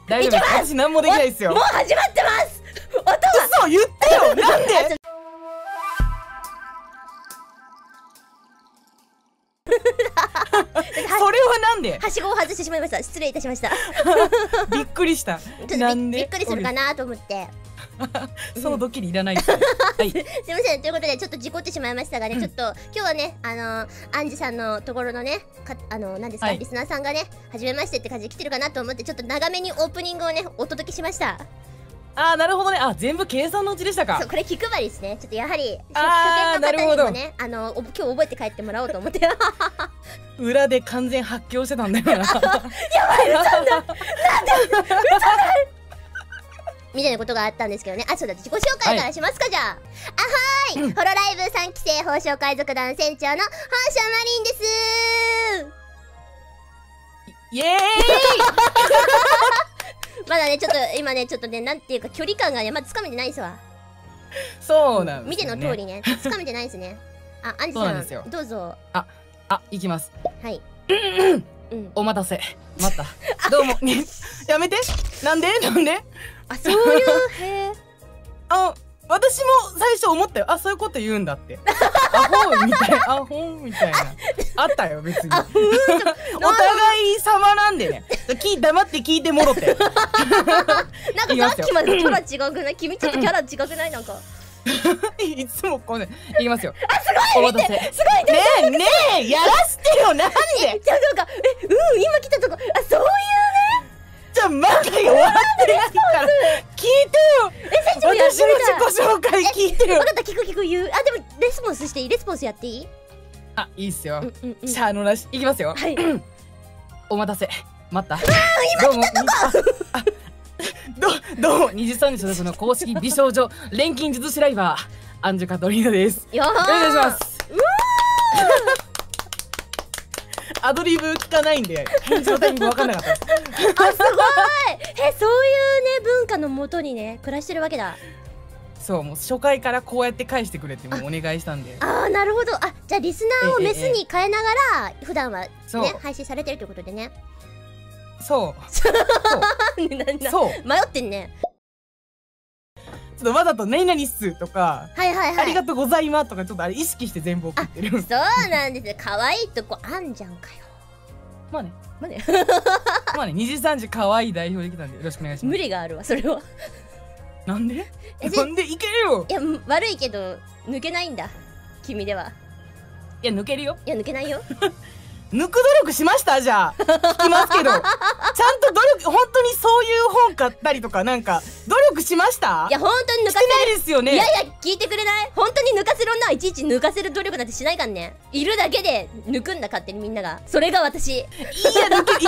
大丈夫です。私何もできないですよ。 もう始まってます。音が。 嘘言ってよ。なんで？それはなんで？ はしごを外してしまいました。失礼いたしました。 びっくりした。 ちょっとびっくりするかなと思って。 そのドッキリいらないです。はい。すいません、ということでちょっと事故ってしまいましたがね、ちょっと今日はね、アンジさんのところのね、何ですか、リスナーさんがね、初めましてって感じで来てるかなと思って、ちょっと長めにオープニングをね、お届けしました。 あー、なるほどね。あ、全部計算のうちでしたか。 そう、これ気配りですね。ちょっとやはり初見の方にもね、今日覚えて帰ってもらおうと思って。 裏で完全発狂してたんだよな。やばい、 嘘だ。なんで嘘だ。みたいなことがあったんですけどね。あ、そうだ、自己紹介からしますか、じゃあ。あ、はーい、ホロライブ3期生宝生海賊団船長の宝生マリンです。 イエーイ。 まだね、ちょっと今ね、ちょっとね、なんていうか距離感がね、まだつかめてないですわ。 そうなんですね。 見ての通りね、つかめてないですね。あ、アンジさん、どうぞ。 行きます。 はい。 お待たせ。待った。どうも。やめて。なんで？ あ、そういう、へー。 私も最初思ったよ。あ、そういうこと言うんだって。アホみたいな。アホみたいな。あったよ、別に。お互い様なんでね。黙って聞いてもろて。 なんかさっきまでキャラ違くない？君ちょっとキャラ違くない？なんか。 いつもこうね、いきますよ。 あ、すごい。 お待たせ。 すごい。 ねえ、やらしてよ。なんで？ じゃあなんか、今来たとこ、あ、そういうね。 じゃあまだ終わってないから聞いてよ。私の自己紹介聞いてよ。 分かった、聞く言う。あ、でもレスポンスしていい？レスポンスやっていい？ あ、いいっすよ。シャーのなしいきますよ。はい。お待たせ。待った。今来たとこ。どうも23時所属の公式美少女錬金術師ライバーアンジュカトリーナです。 よー、 お願いします。アドリブ聞かないんで返事のタイミング分かんなかったです。 あ、すごい。そういうね文化のもとにね暮らしてるわけだ。 そう、もう初回からこうやって返してくれってもうお願いしたんで。 ああ、なるほど。あ、じゃあリスナーをメスに変えながら普段はね配信されてるということでね。そう迷ってんね。 ちょっとわざと何々っすとか、ありがとうございますとか、ちょっとあれ意識して全部送ってる。 そうなんですよ。可愛いとこあんじゃんかよ。 まあね2時3時可愛い代表できたんでよろしくお願いします。 無理があるわ、それは。 なんでいけるよ。 いや、悪いけど抜けないんだ、君では。 いや、抜けるよ。 いや、抜けないよ。 抜く努力しました？じゃあ聞きますけどちゃんと努力、本当にそういう本買ったりとかなんか努力しました？ いや、本当に抜かせる。してないですよね。 いやいや、聞いてくれない？本当に抜かせる女はいちいち抜かせる努力なんてしないからね。いるだけで抜くんだ、勝手にみんなが。それが私。いや、 論破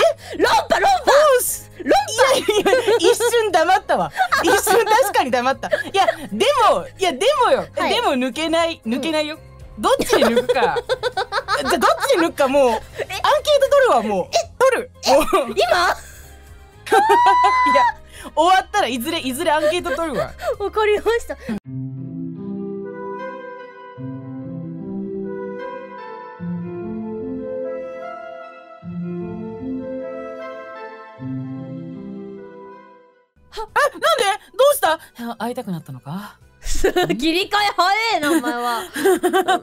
一瞬黙ったわ。一瞬確かに黙った。いやでもよ、でも抜けないよ。どっちで抜くか。じゃあどっちで抜くか、もうアンケート取るわ。もう取る。 今いや、終わったらいずれアンケート取るわ。 わかりました。 なんで？どうした？会いたくなったのか？ 切り替え早えな、お前は。